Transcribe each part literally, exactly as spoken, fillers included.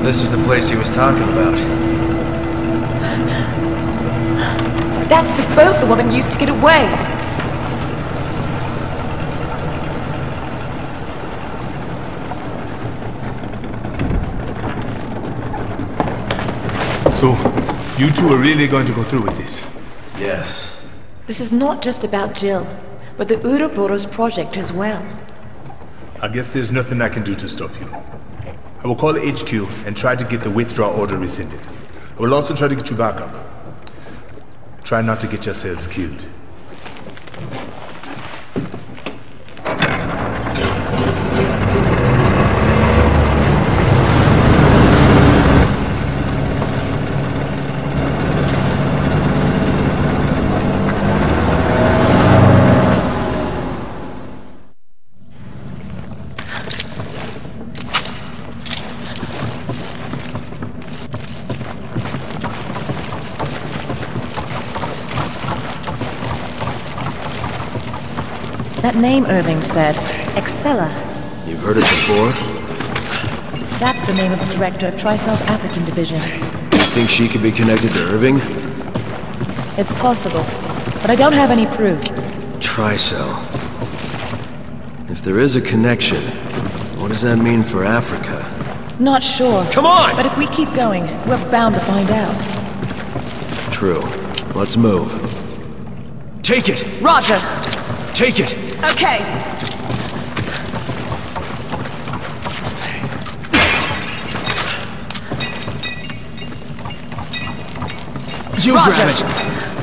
This is the place he was talking about. That's the boat the woman used to get away. So, you two are really going to go through with this? Yes. This is not just about Jill, but the Ouroboros project as well. I guess there's nothing I can do to stop you. I will call H Q and try to get the withdrawal order rescinded. I will also try to get you back up. Try not to get yourselves killed. That name Irving said, Excella. You've heard it before? That's the name of the director of Tricell's African division. Think she could be connected to Irving? It's possible, but I don't have any proof. Tricell. If there is a connection, what does that mean for Africa? Not sure. Come on! But if we keep going, we're bound to find out. True. Let's move. Take it! Roger. Take it! Okay. You Roger. grab it!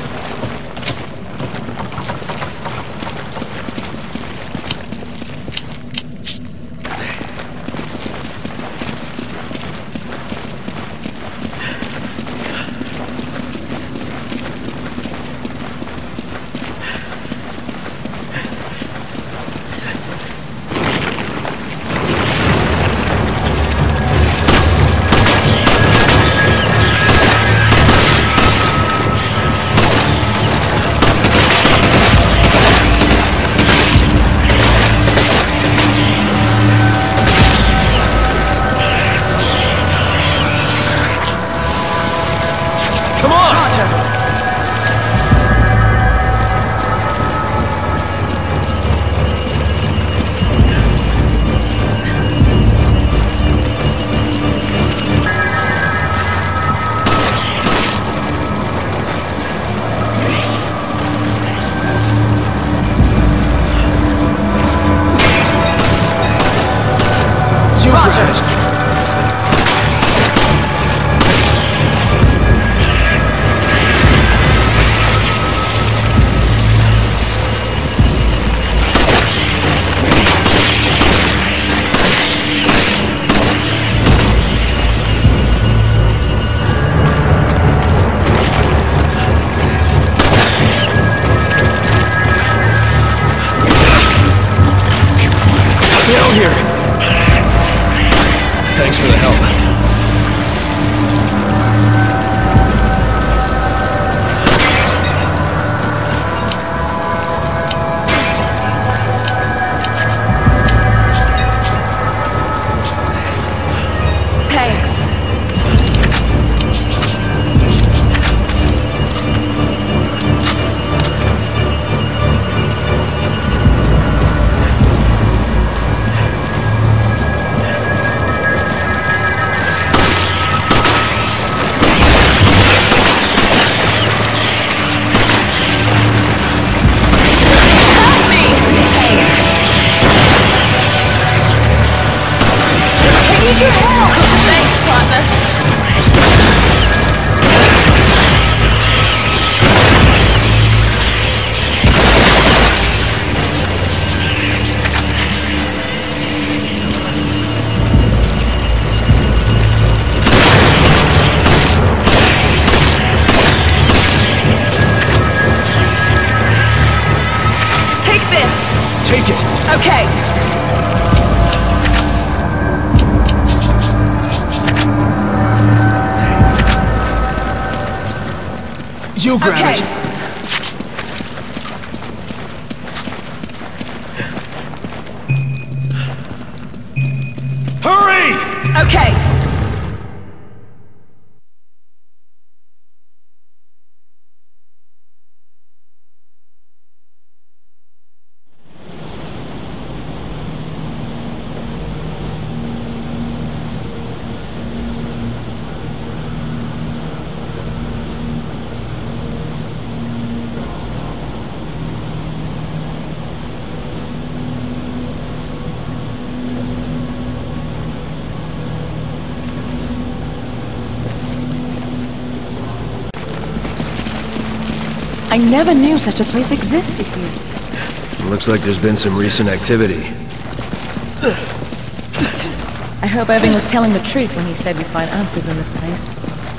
Thanks for the help. Take it. Okay. You grab okay. it. Hurry! Okay. I never knew such a place existed here. Looks like there's been some recent activity. I hope Irving was telling the truth when he said we'd find answers in this place.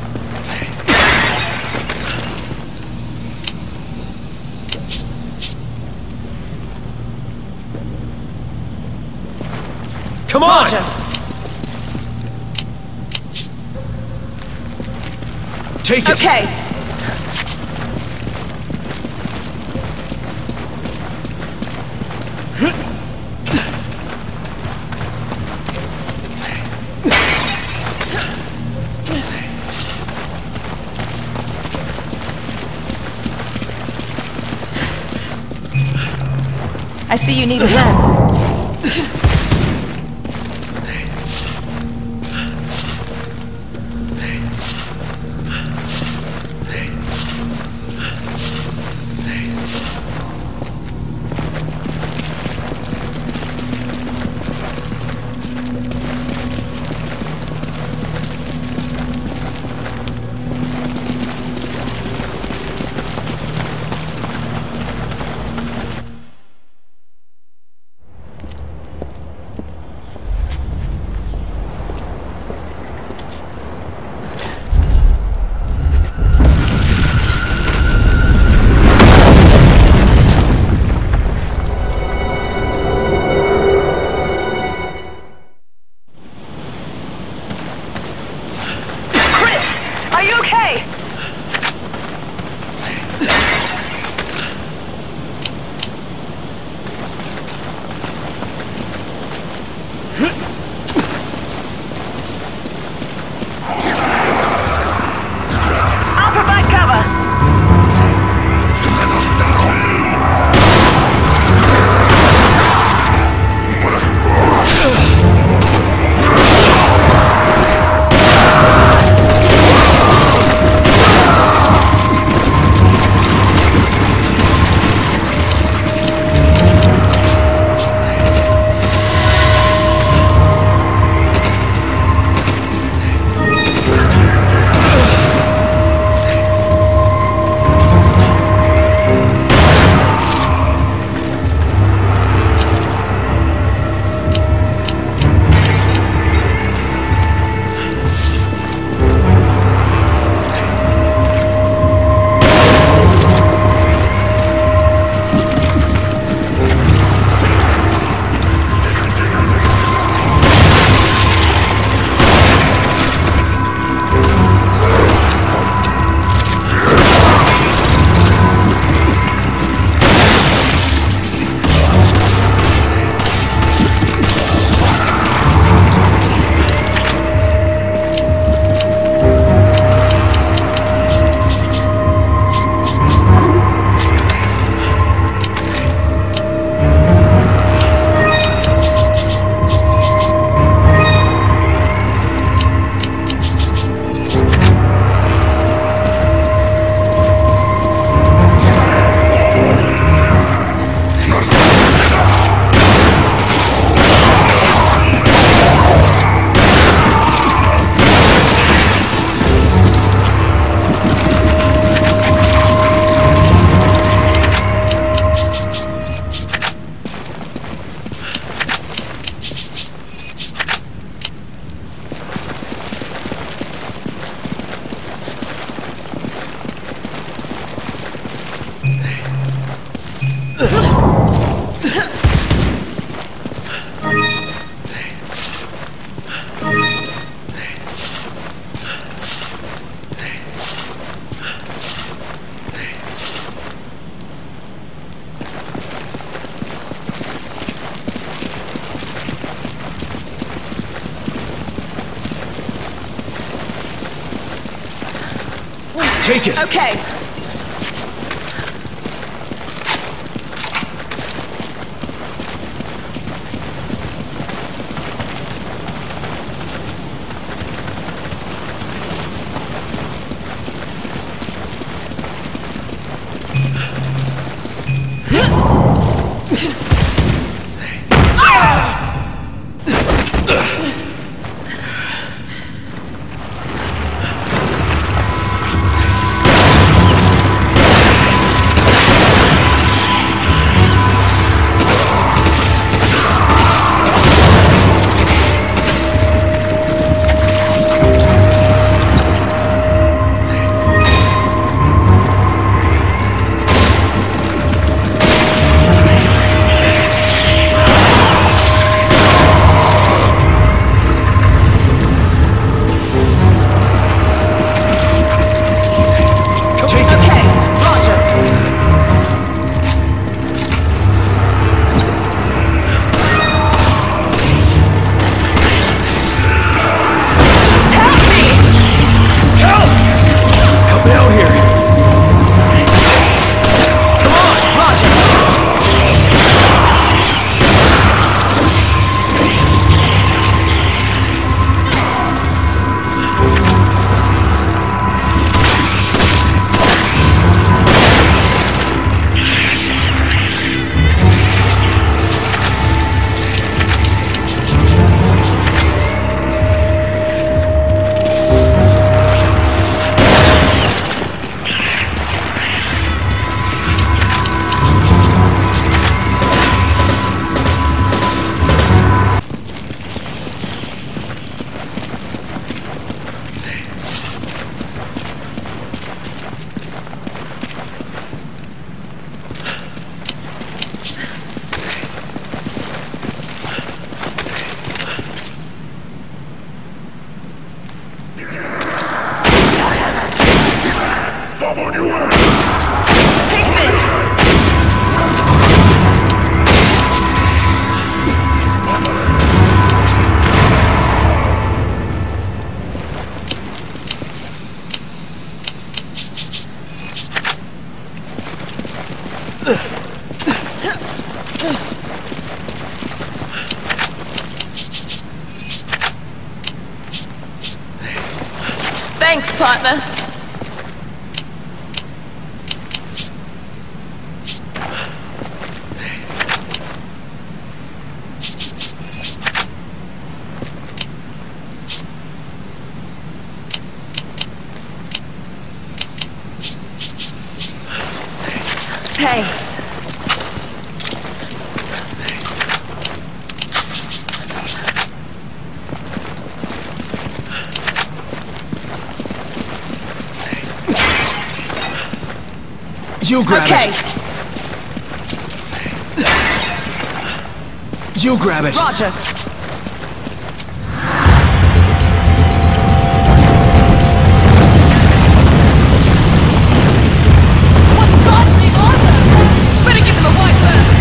Come on! Roger. Take it! Okay. I see you need a hand. Are you okay? I'll provide cover. Take it! Okay. partner. Thanks. You grab Okay. it. You grab it. Roger. What God's name are they? Better give him a white bird.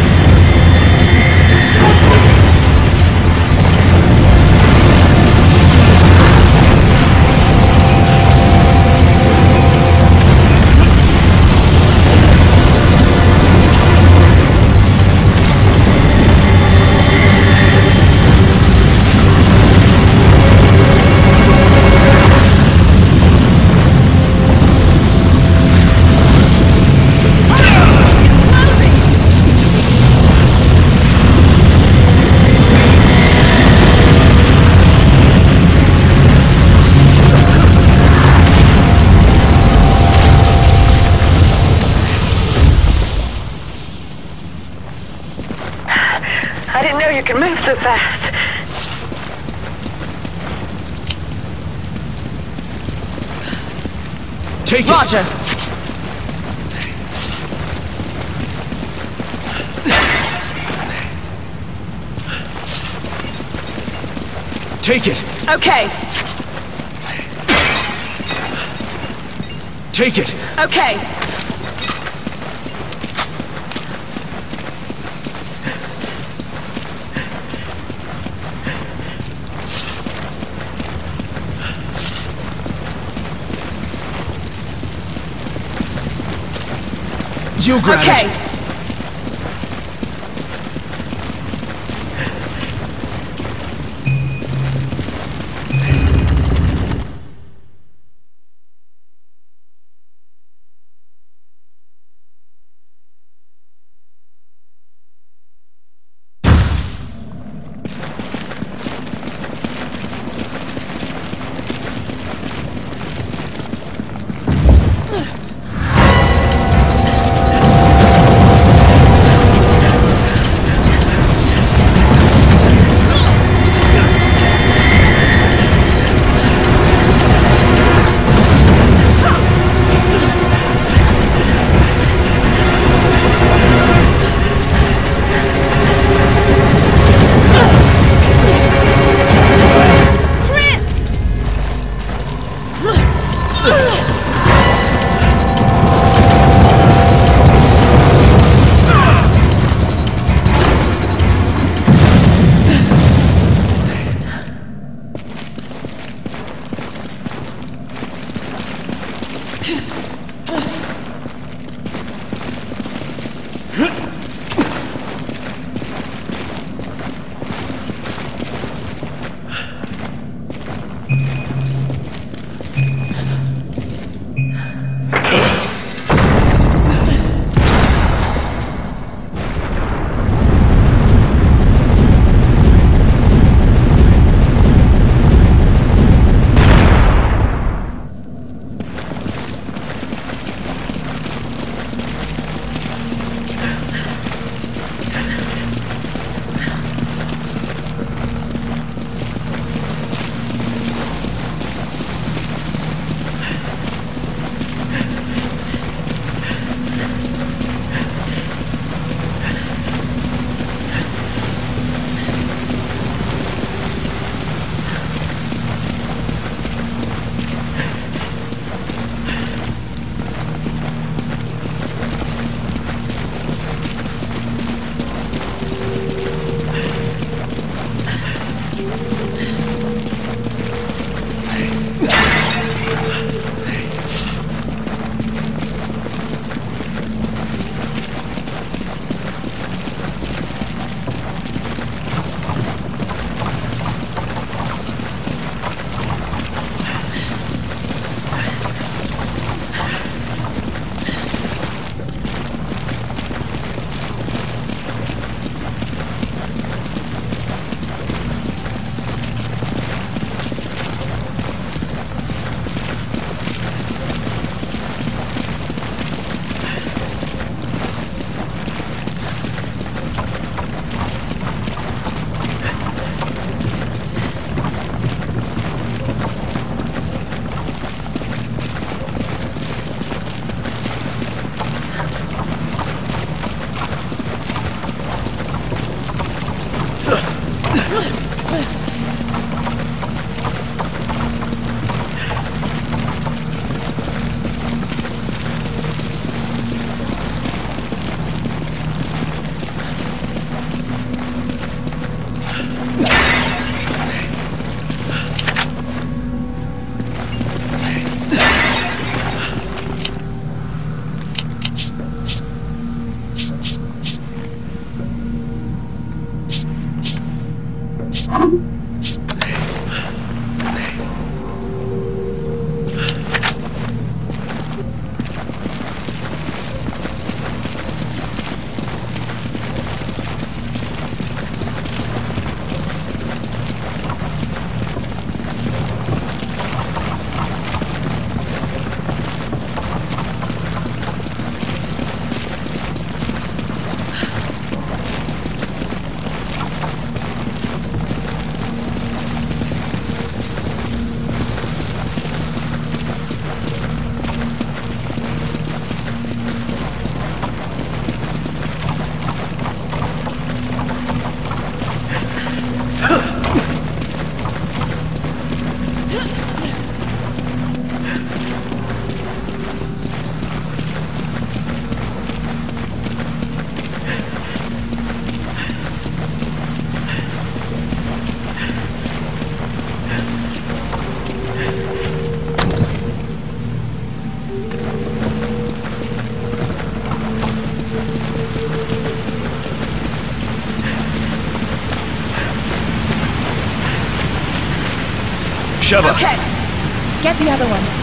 I didn't know you could move so fast. Take it. Roger. Take it. Okay. Take it. Okay. You grab Okay. it. Sheva! Okay. Get the other one.